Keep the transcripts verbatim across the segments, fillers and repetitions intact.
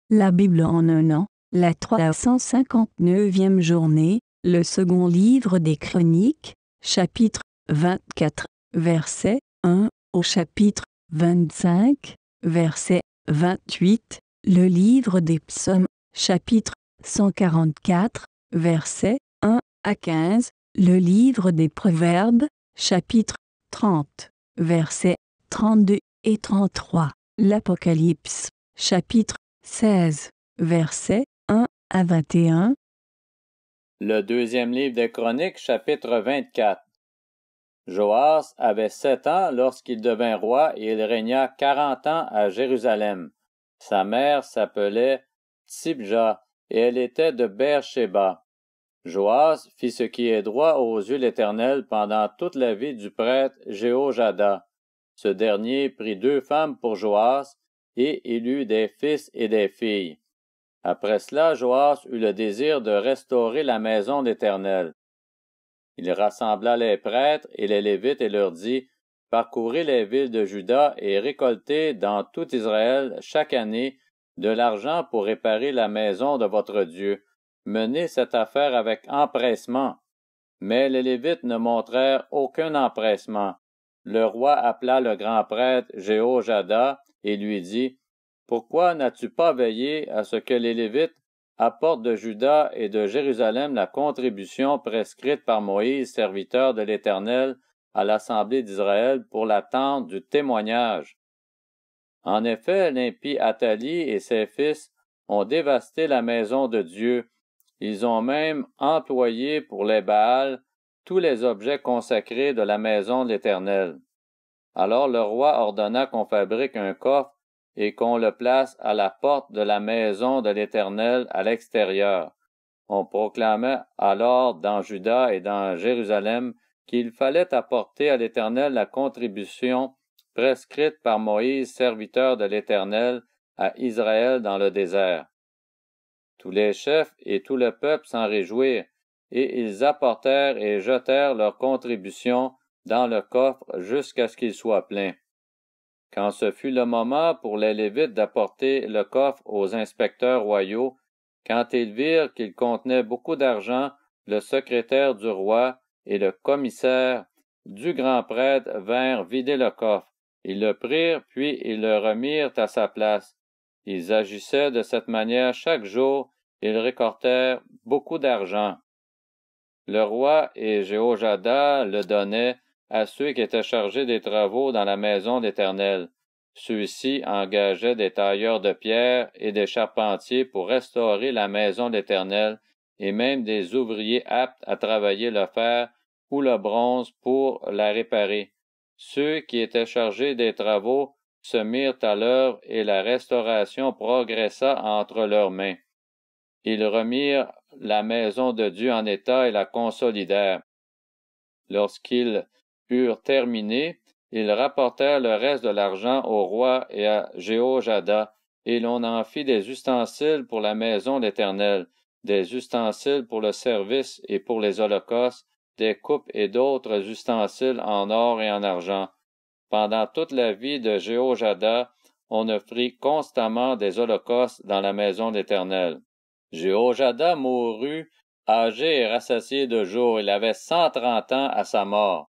La Bible en un an, la trois cent cinquante-neuvième journée, le second livre des Chroniques, chapitre vingt-quatre, verset un au chapitre vingt-cinq, verset vingt-huit, le livre des Psaumes, chapitre cent quarante-quatre, verset un à quinze, le livre des Proverbes, chapitre trente, versets trente-deux et trente-trois, l'Apocalypse, chapitre seize, versets un à vingt et un. Le deuxième livre des Chroniques, chapitre vingt-quatre. Joas avait sept ans lorsqu'il devint roi et il régna quarante ans à Jérusalem. Sa mère s'appelait Tsibja et elle était de Beer-Shéba. Joas fit ce qui est droit aux yeux de l'Éternel pendant toute la vie du prêtre Jéhojada. Ce dernier prit deux femmes pour Joas et il eut des fils et des filles. Après cela, Joas eut le désir de restaurer la maison de l'Éternel. Il rassembla les prêtres et les Lévites et leur dit, « Parcourez les villes de Juda et récoltez dans tout Israël chaque année de l'argent pour réparer la maison de votre Dieu. Menez cette affaire avec empressement. » Mais les Lévites ne montrèrent aucun empressement. Le roi appela le grand prêtre Jéhojada et lui dit, « Pourquoi n'as-tu pas veillé à ce que les Lévites apportent de Juda et de Jérusalem la contribution prescrite par Moïse, serviteur de l'Éternel, à l'Assemblée d'Israël pour la tente du témoignage? » En effet, l'impie Athalie et ses fils ont dévasté la maison de Dieu. Ils ont même employé pour les Baals tous les objets consacrés de la maison de l'Éternel. Alors le roi ordonna qu'on fabrique un coffre et qu'on le place à la porte de la maison de l'Éternel à l'extérieur. On proclamait alors dans Juda et dans Jérusalem qu'il fallait apporter à l'Éternel la contribution prescrite par Moïse, serviteur de l'Éternel, à Israël dans le désert. Tous les chefs et tout le peuple s'en réjouirent, et ils apportèrent et jetèrent leur contribution dans le coffre jusqu'à ce qu'il soit plein. Quand ce fut le moment pour les Lévites d'apporter le coffre aux inspecteurs royaux, quand ils virent qu'il contenait beaucoup d'argent, le secrétaire du roi et le commissaire du grand prêtre vinrent vider le coffre. Ils le prirent, puis ils le remirent à sa place. Ils agissaient de cette manière chaque jour, ils récoltèrent beaucoup d'argent. Le roi et Jéhojada le donnaient à ceux qui étaient chargés des travaux dans la maison d'Éternel. Ceux-ci engageaient des tailleurs de pierre et des charpentiers pour restaurer la maison d'Éternel, et même des ouvriers aptes à travailler le fer ou le bronze pour la réparer. Ceux qui étaient chargés des travaux se mirent à l'œuvre et la restauration progressa entre leurs mains. Ils remirent la maison de Dieu en état et la consolidèrent. Lorsqu'ils eurent terminé, ils rapportèrent le reste de l'argent au roi et à Jéhojada, et l'on en fit des ustensiles pour la maison d'Éternel, des ustensiles pour le service et pour les holocaustes, des coupes et d'autres ustensiles en or et en argent. Pendant toute la vie de Jéhojada, on offrit constamment des holocaustes dans la maison d'Éternel. Jéhojada mourut, âgé et rassasié de jours. Il avait cent trente ans à sa mort.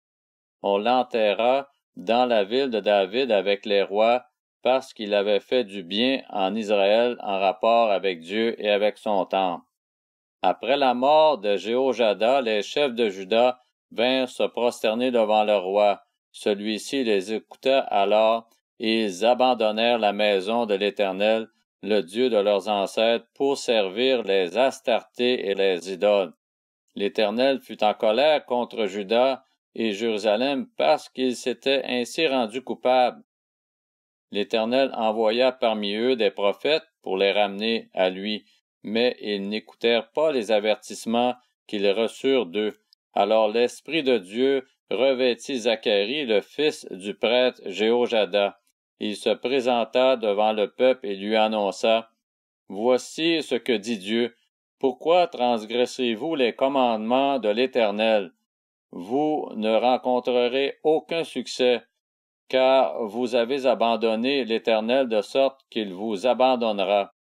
On l'enterra dans la ville de David avec les rois, parce qu'il avait fait du bien en Israël en rapport avec Dieu et avec son temple. Après la mort de Jéhojada, les chefs de Juda vinrent se prosterner devant le roi. Celui-ci les écouta alors, et ils abandonnèrent la maison de l'Éternel, le Dieu de leurs ancêtres, pour servir les Astartés et les idoles. L'Éternel fut en colère contre Juda et Jérusalem parce qu'ils s'étaient ainsi rendus coupables. L'Éternel envoya parmi eux des prophètes pour les ramener à lui, mais ils n'écoutèrent pas les avertissements qu'ils reçurent d'eux. Alors l'Esprit de Dieu revêtit Zacharie, le fils du prêtre Jéhojada. Il se présenta devant le peuple et lui annonça, « Voici ce que dit Dieu. Pourquoi transgressez-vous les commandements de l'Éternel? Vous ne rencontrerez aucun succès, car vous avez abandonné l'Éternel de sorte qu'il vous abandonnera.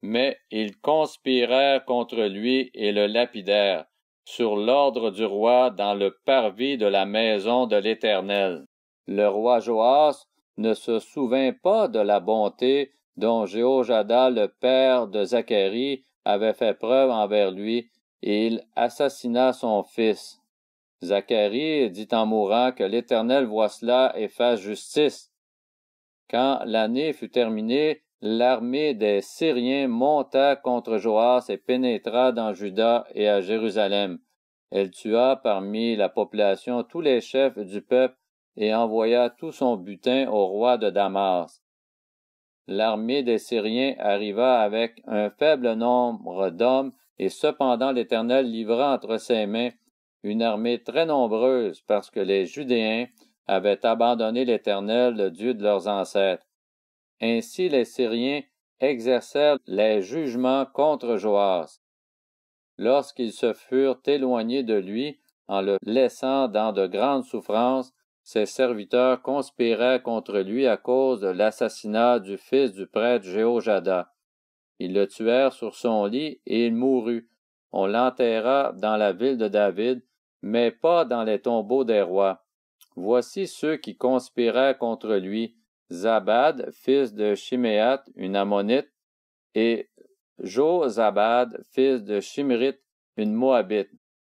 mais ils conspirèrent contre lui et le lapidèrent, sur l'ordre du roi dans le parvis de la maison de l'Éternel. Le roi Joas ne se souvint pas de la bonté dont Jéhojada, le père de Zacharie, avait fait preuve envers lui, et il assassina son fils. Zacharie dit en mourant que l'Éternel voie cela et fasse justice. Quand l'année fut terminée, l'armée des Syriens monta contre Joas et pénétra dans Juda et à Jérusalem. Elle tua parmi la population tous les chefs du peuple et envoya tout son butin au roi de Damas. L'armée des Syriens arriva avec un faible nombre d'hommes, et cependant l'Éternel livra entre ses mains une armée très nombreuse, parce que les Judéens avaient abandonné l'Éternel, le Dieu de leurs ancêtres. Ainsi les Syriens exercèrent les jugements contre Joas. Lorsqu'ils se furent éloignés de lui, en le laissant dans de grandes souffrances, ses serviteurs conspiraient contre lui à cause de l'assassinat du fils du prêtre Jéhojada. Ils le tuèrent sur son lit et il mourut. On l'enterra dans la ville de David, mais pas dans les tombeaux des rois. Voici ceux qui conspiraient contre lui: Zabad, fils de Shiméat, une Ammonite, et Jozabad, fils de Shimrith, une Moabite.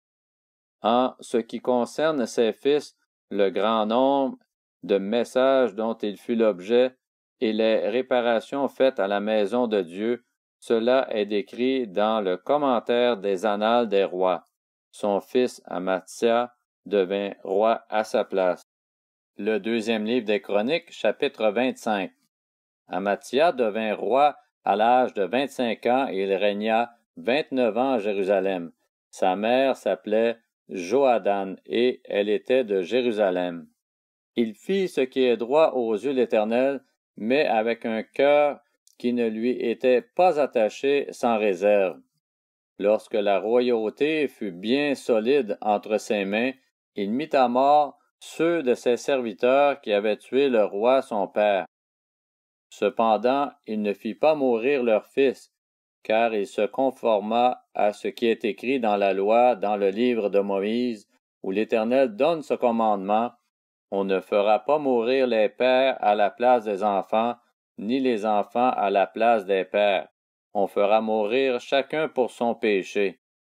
En ce qui concerne ses fils, le grand nombre de messages dont il fut l'objet et les réparations faites à la maison de Dieu, cela est décrit dans le commentaire des Annales des rois. Son fils Amathia devint roi à sa place. Le deuxième livre des Chroniques, chapitre vingt-cinq. Amathia devint roi à l'âge de vingt-cinq ans et il régna vingt-neuf ans à Jérusalem. Sa mère s'appelait Johadan et elle était de Jérusalem. Il fit ce qui est droit aux yeux de l'Éternel, mais avec un cœur qui ne lui était pas attaché sans réserve. Lorsque la royauté fut bien solide entre ses mains, il mit à mort ceux de ses serviteurs qui avaient tué le roi son père. Cependant, il ne fit pas mourir leur fils, car il se conforma à ce qui est écrit dans la loi, dans le livre de Moïse, où l'Éternel donne ce commandement: on ne fera pas mourir les pères à la place des enfants, ni les enfants à la place des pères. On fera mourir chacun pour son péché.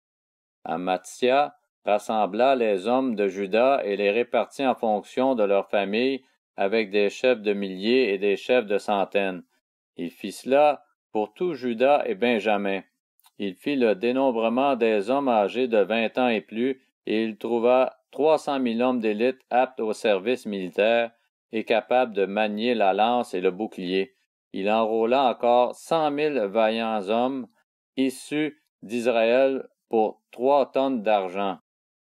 Amathia rassembla les hommes de Juda et les répartit en fonction de leur famille, avec des chefs de milliers et des chefs de centaines. Il fit cela pour tout Juda et Benjamin. Il fit le dénombrement des hommes âgés de vingt ans et plus, et il trouva trois cent mille hommes d'élite aptes au service militaire et capables de manier la lance et le bouclier. Il enrôla encore cent mille vaillants hommes issus d'Israël pour trois tonnes d'argent.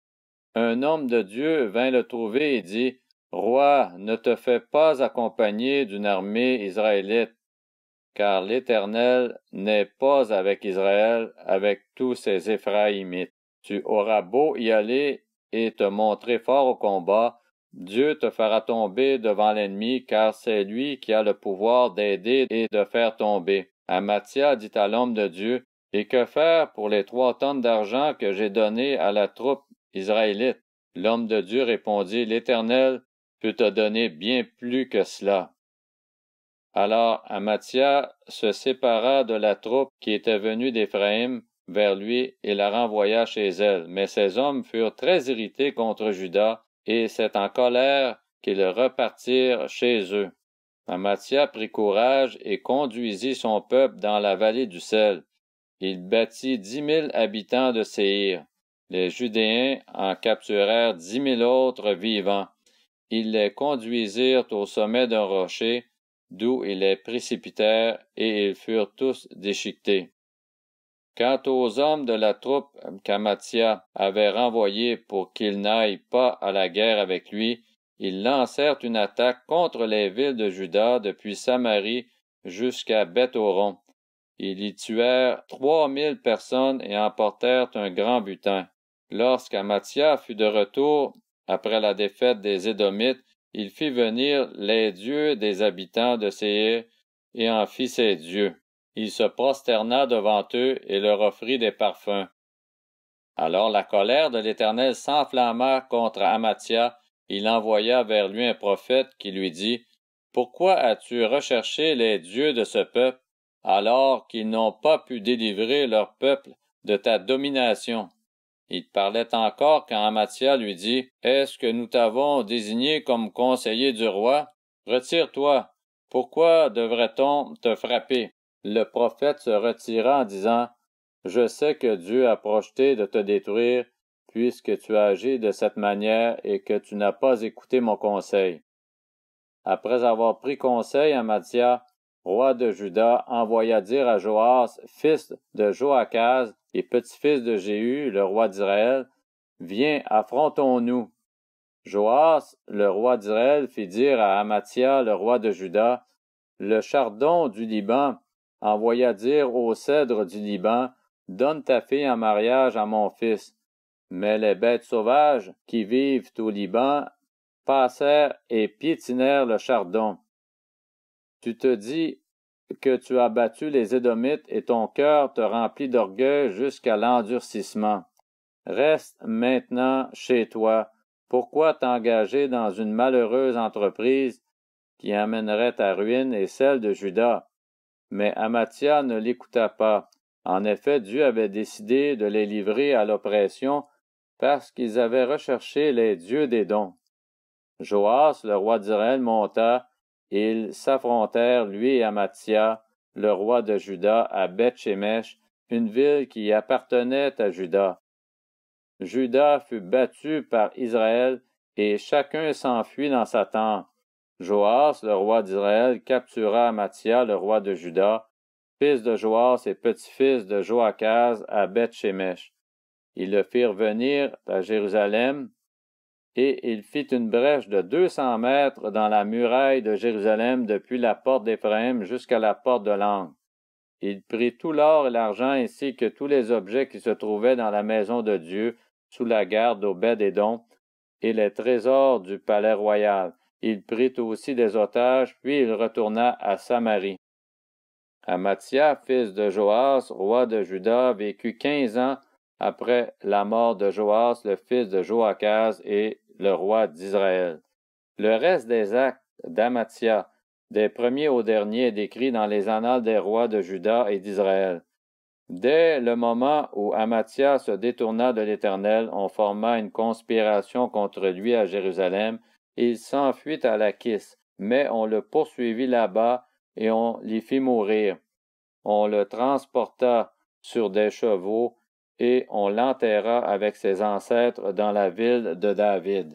Un homme de Dieu vint le trouver et dit: Roi, ne te fais pas accompagner d'une armée israélite, car l'Éternel n'est pas avec Israël, avec tous ses Éphraïmites. Tu auras beau y aller et te montrer fort au combat, Dieu te fera tomber devant l'ennemi, car c'est lui qui a le pouvoir d'aider et de faire tomber. Amathia dit à l'homme de Dieu: Et que faire pour les trois tonnes d'argent que j'ai données à la troupe israélite? L'homme de Dieu répondit: L'Éternel peut te donner bien plus que cela. Alors Amathia se sépara de la troupe qui était venue d'Éphraïm vers lui et la renvoya chez elle. Mais ses hommes furent très irrités contre Juda, et c'est en colère qu'ils repartirent chez eux. Amathia prit courage et conduisit son peuple dans la vallée du sel. Il bâtit dix mille habitants de Séhir. Les Judéens en capturèrent dix mille autres vivants. Ils les conduisirent au sommet d'un rocher, d'où ils les précipitèrent, et ils furent tous déchiquetés. Quant aux hommes de la troupe qu'Amathia avait renvoyés pour qu'ils n'aillent pas à la guerre avec lui, ils lancèrent une attaque contre les villes de Juda depuis Samarie jusqu'à Beth-Horon. Ils y tuèrent trois mille personnes et emportèrent un grand butin. Lorsqu'Amathia fut de retour après la défaite des Édomites, il fit venir les dieux des habitants de Séhir et en fit ses dieux. il se prosterna devant eux et leur offrit des parfums. Alors la colère de l'Éternel s'enflamma contre Amathia, il envoya vers lui un prophète qui lui dit, « Pourquoi as-tu recherché les dieux de ce peuple, alors qu'ils n'ont pas pu délivrer leur peuple de ta domination? » Il parlait encore quand Amathia lui dit, « Est-ce que nous t'avons désigné comme conseiller du roi? Retire-toi. Pourquoi devrait-on te frapper? » Le prophète se retira en disant, « Je sais que Dieu a projeté de te détruire, puisque tu as agi de cette manière et que tu n'as pas écouté mon conseil. » Après avoir pris conseil, Amathia, roi de Juda, envoya dire à Joas, fils de Joachaz et petit-fils de Jéhu, le roi d'Israël, « Viens, affrontons-nous. » Joas, le roi d'Israël, fit dire à Amathia, le roi de Juda, « Le chardon du Liban envoya dire au cèdre du Liban, « Donne ta fille en mariage à mon fils. » Mais les bêtes sauvages qui vivent au Liban passèrent et piétinèrent le chardon. Tu te dis que tu as battu les Édomites et ton cœur te remplit d'orgueil jusqu'à l'endurcissement. Reste maintenant chez toi. Pourquoi t'engager dans une malheureuse entreprise qui amènerait ta ruine et celle de Juda? Mais Amathia ne l'écouta pas. En effet, Dieu avait décidé de les livrer à l'oppression parce qu'ils avaient recherché les dieux d'Édom. Joas, le roi d'Israël, monta, et ils s'affrontèrent, lui et Amathia, le roi de Juda, à Beth-Shemesh, une ville qui appartenait à Juda. Juda fut battu par Israël, et chacun s'enfuit dans sa tente. Joas, le roi d'Israël, captura Amathia, le roi de Juda, fils de Joas et petit-fils de Joachaz, à Beth-Shemesh. Ils le firent venir à Jérusalem, et il fit une brèche de deux cents mètres dans la muraille de Jérusalem depuis la porte d'Éphraïm jusqu'à la porte de l'angle. Il prit tout l'or et l'argent ainsi que tous les objets qui se trouvaient dans la maison de Dieu sous la garde d'Obed-Édom et les trésors du palais royal. Il prit aussi des otages, puis il retourna à Samarie. Amathia, fils de Joas, roi de Juda, vécut quinze ans après la mort de Joas, le fils de Joachaz et le roi d'Israël. Le reste des actes d'Amathia, des premiers aux derniers, est décrit dans les annales des rois de Juda et d'Israël. Dès le moment où Amathia se détourna de l'Éternel, on forma une conspiration contre lui à Jérusalem, et il s'enfuit à Lachis, mais on le poursuivit là-bas et on l'y fit mourir. On le transporta sur des chevaux et on l'enterra avec ses ancêtres dans la ville de David.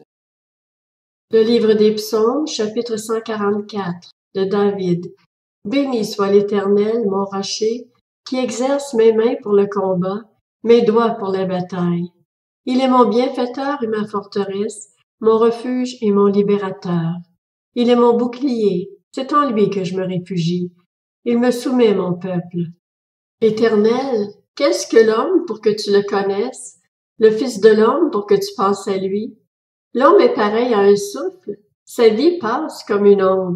Le livre des Psaumes, chapitre cent quarante-quatre, de David. Béni soit l'Éternel, mon rocher, qui exerce mes mains pour le combat, mes doigts pour la bataille. Il est mon bienfaiteur et ma forteresse, mon refuge et mon libérateur. Il est mon bouclier, c'est en lui que je me réfugie. Il me soumet, mon peuple. Éternel, qu'est-ce que l'homme pour que tu le connaisses? Le Fils de l'homme pour que tu penses à lui? L'homme est pareil à un souffle, sa vie passe comme une ombre.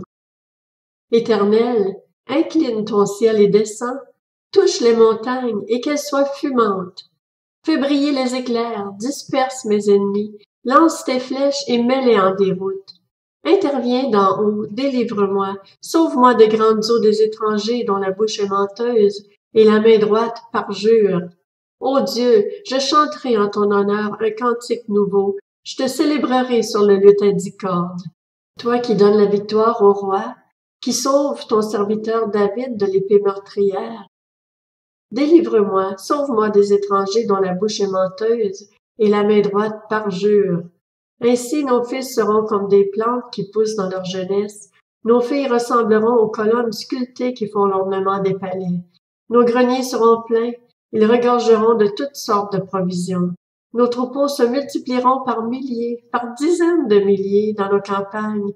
Éternel, incline ton ciel et descends, touche les montagnes et qu'elles soient fumantes. Fais briller les éclairs, disperse mes ennemis, lance tes flèches et mets-les en déroute. Interviens d'en haut, délivre-moi, sauve-moi des grandes eaux des étrangers dont la bouche est menteuse et la main droite parjure. Ô Dieu, je chanterai en ton honneur un cantique nouveau, je te célébrerai sur le luth à dix cordes. Toi qui donnes la victoire au roi, qui sauve ton serviteur David de l'épée meurtrière. Délivre-moi, sauve-moi des étrangers dont la bouche est menteuse et la main droite parjure. Ainsi nos fils seront comme des plantes qui poussent dans leur jeunesse, nos filles ressembleront aux colonnes sculptées qui font l'ornement des palais. Nos greniers seront pleins, ils regorgeront de toutes sortes de provisions. Nos troupeaux se multiplieront par milliers, par dizaines de milliers dans nos campagnes.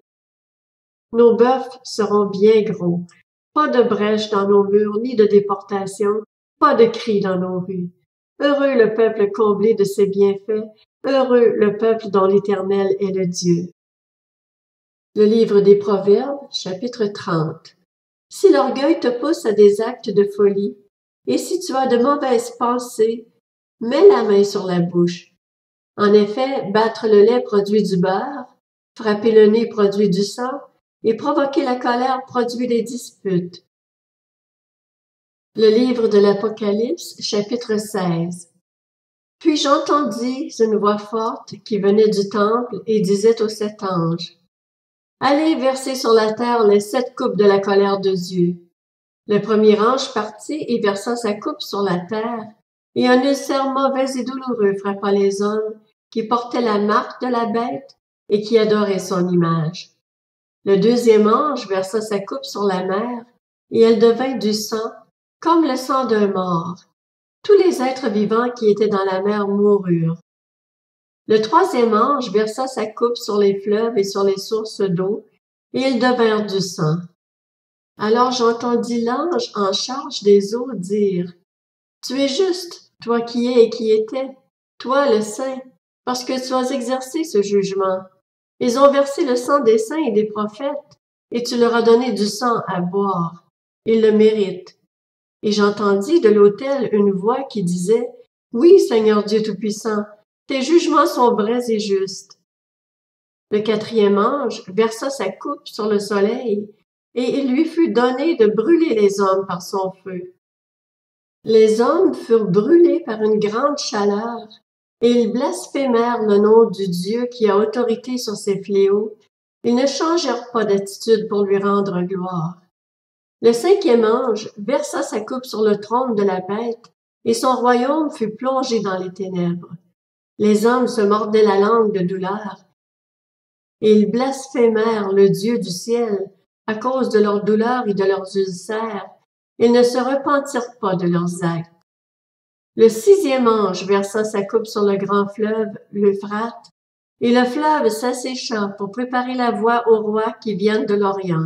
Nos bœufs seront bien gros. Pas de brèches dans nos murs, ni de déportation, pas de cris dans nos rues. Heureux le peuple comblé de ses bienfaits, heureux le peuple dont l'Éternel est le Dieu. Le livre des Proverbes, chapitre trente. Si l'orgueil te pousse à des actes de folie, et si tu as de mauvaises pensées, mets la main sur la bouche. En effet, battre le lait produit du beurre, frapper le nez produit du sang, et provoquer la colère produit des disputes. Le livre de l'Apocalypse, chapitre seize. Puis j'entendis une voix forte qui venait du temple et disait aux sept anges, « Allez verser sur la terre les sept coupes de la colère de Dieu. » Le premier ange partit et versa sa coupe sur la terre, et un ulcère mauvais et douloureux frappa les hommes qui portaient la marque de la bête et qui adoraient son image. Le deuxième ange versa sa coupe sur la mer, et elle devint du sang, comme le sang d'un mort. Tous les êtres vivants qui étaient dans la mer moururent. Le troisième ange versa sa coupe sur les fleuves et sur les sources d'eau, et ils devinrent du sang. Alors j'entendis l'ange en charge des eaux dire, « Tu es juste, toi qui es et qui étais, toi le saint, parce que tu as exercé ce jugement. Ils ont versé le sang des saints et des prophètes, et tu leur as donné du sang à boire. Ils le méritent. » Et j'entendis de l'autel une voix qui disait, « Oui, Seigneur Dieu Tout-Puissant, tes jugements sont vrais et justes. » Le quatrième ange versa sa coupe sur le soleil, et il lui fut donné de brûler les hommes par son feu. Les hommes furent brûlés par une grande chaleur, et ils blasphémèrent le nom du Dieu qui a autorité sur ces fléaux. Ils ne changèrent pas d'attitude pour lui rendre gloire. Le cinquième ange versa sa coupe sur le trône de la bête, et son royaume fut plongé dans les ténèbres. Les hommes se mordaient la langue de douleur, et ils blasphémèrent le Dieu du ciel à cause de leur douleur et de leurs ulcères. Ils ne se repentirent pas de leurs actes. Le sixième ange versa sa coupe sur le grand fleuve, l'Euphrate, et le fleuve s'assécha pour préparer la voie aux rois qui viennent de l'Orient.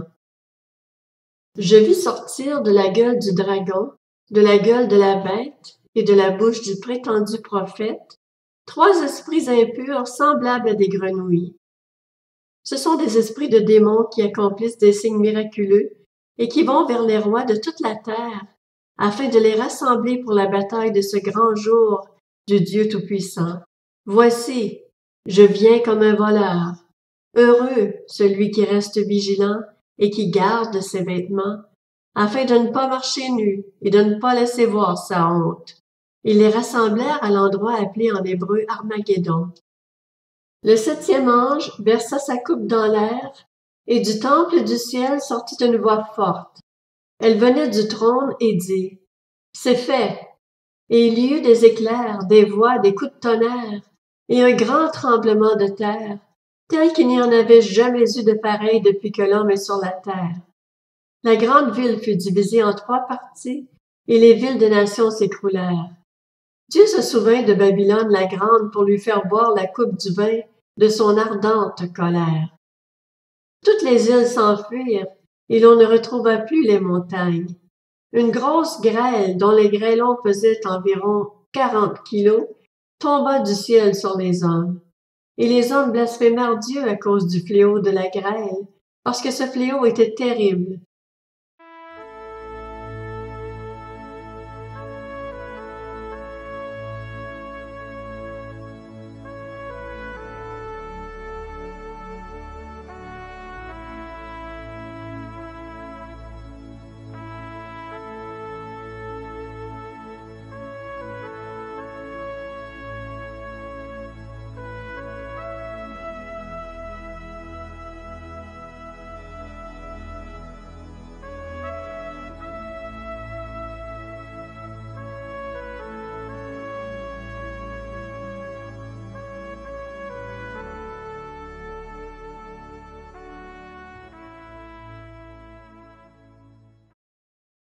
Je vis sortir de la gueule du dragon, de la gueule de la bête et de la bouche du prétendu prophète, trois esprits impurs semblables à des grenouilles. Ce sont des esprits de démons qui accomplissent des signes miraculeux et qui vont vers les rois de toute la terre, afin de les rassembler pour la bataille de ce grand jour du Dieu Tout-Puissant. Voici, je viens comme un voleur. Heureux celui qui reste vigilant et qui garde ses vêtements, afin de ne pas marcher nu et de ne pas laisser voir sa honte. Ils les rassemblèrent à l'endroit appelé en hébreu Armageddon. Le septième ange versa sa coupe dans l'air, et du temple du ciel sortit une voix forte. Elle venait du trône et dit, « C'est fait. » Et il y eut des éclairs, des voix, des coups de tonnerre, et un grand tremblement de terre, tel qu'il n'y en avait jamais eu de pareil depuis que l'homme est sur la terre. La grande ville fut divisée en trois parties, et les villes des nations s'écroulèrent. Dieu se souvint de Babylone la grande pour lui faire boire la coupe du vin de son ardente colère. Toutes les îles s'enfuirent, et l'on ne retrouva plus les montagnes. Une grosse grêle, dont les grêlons pesaient environ quarante kilos, tomba du ciel sur les hommes. Et les hommes blasphémèrent Dieu à cause du fléau de la grêle, parce que ce fléau était terrible,